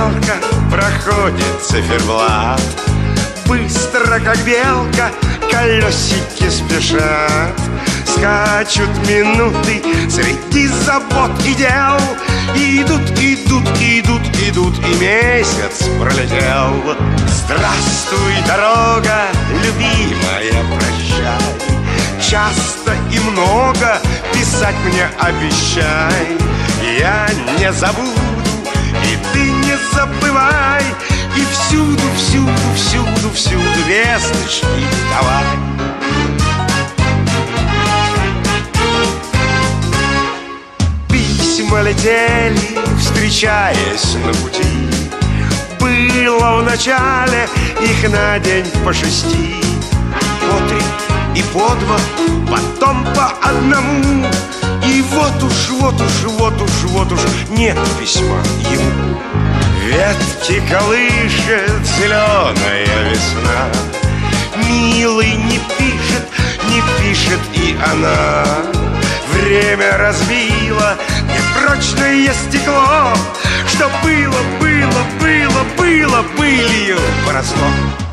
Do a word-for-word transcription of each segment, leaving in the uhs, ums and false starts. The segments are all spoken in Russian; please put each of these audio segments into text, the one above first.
стрелка, проходит циферблат. Быстро, как белка, колесики спешат. Скачут минуты среди забот и дел. Идут, идут, идут, идут, и месяц пролетел. Здравствуй, дорога, любимая, прощай. Часто и много писать мне обещай. Я не забуду, и ты не забывай. И всюду, всюду, всюду, всюду весточки давай. Письма летели, встречаясь на пути. Было вначале их на день по шести, по три и по два, потом по одному. И вот уж, вот уж, вот уж, вот уж нет письма ему. Ветки колышет зеленая весна. Милый не пишет, не пишет и она. Время разбило непрочное стекло, что было, было, было, было, пылью поросло.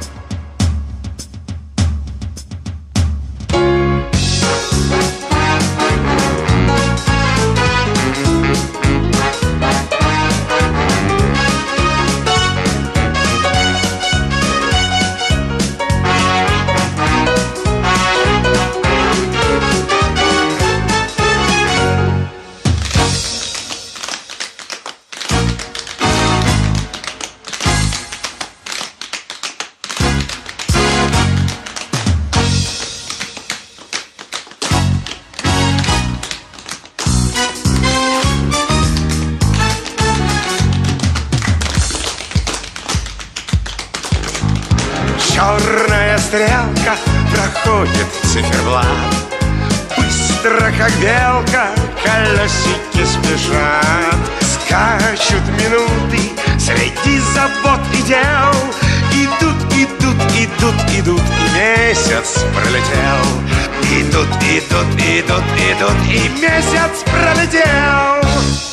Черная стрелка проходит циферблат. Быстро, как белка, колесики спешат. Скачут минуты среди забот и дел. Идут, идут, идут, идут, и месяц пролетел. Идут, идут, идут, идут, и месяц пролетел.